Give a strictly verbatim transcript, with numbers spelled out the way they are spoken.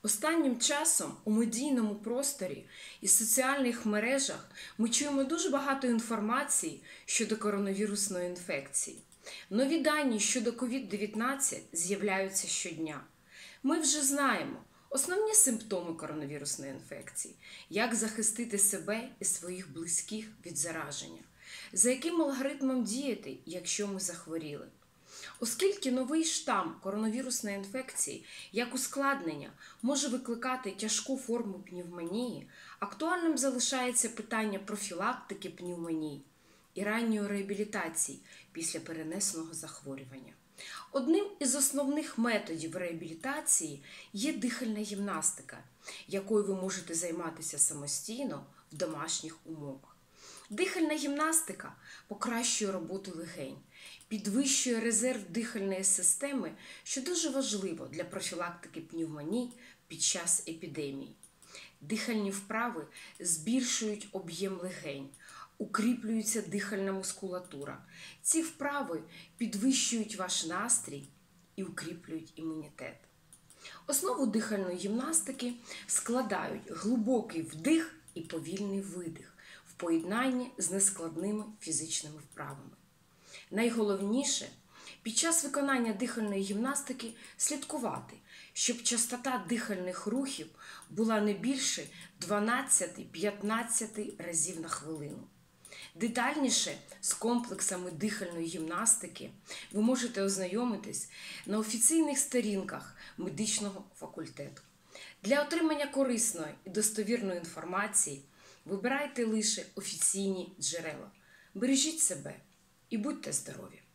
Останнім часом у медійному просторі і соціальних мережах ми чуємо дуже багато інформації щодо коронавірусної інфекції. Нові дані щодо ковід дев'ятнадцять з'являються щодня. Ми вже знаємо основні симптоми коронавірусної інфекції, як захистити себе і своїх близьких від зараження, за яким алгоритмом діяти, якщо ми захворіли. Оскільки новий штам коронавірусної інфекції, як ускладнення, може викликати тяжку форму пневмонії, актуальним залишається питання профілактики пневмонії і ранньої реабілітації після перенесеного захворювання. Одним із основних методів реабілітації є дихальна гімнастика, якою ви можете займатися самостійно в домашніх умовах. Дихальна гімнастика покращує роботу легень, підвищує резерв дихальної системи, що дуже важливо для профілактики пневмоній під час епідемії. Дихальні вправи збільшують об'єм легень, укріплюється дихальна мускулатура. Ці вправи підвищують ваш настрій і укріплюють імунітет. Основу дихальної гімнастики складають глибокий вдих і повільний видих в поєднанні з нескладними фізичними вправами. Найголовніше – під час виконання дихальної гімнастики слідкувати, щоб частота дихальних рухів була не більше дванадцять-п'ятнадцять разів на хвилину. Детальніше з комплексами дихальної гімнастики ви можете ознайомитись на офіційних сторінках медичного факультету. Для отримання корисної і достовірної інформації вибирайте лише офіційні джерела. Бережіть себе і будьте здорові!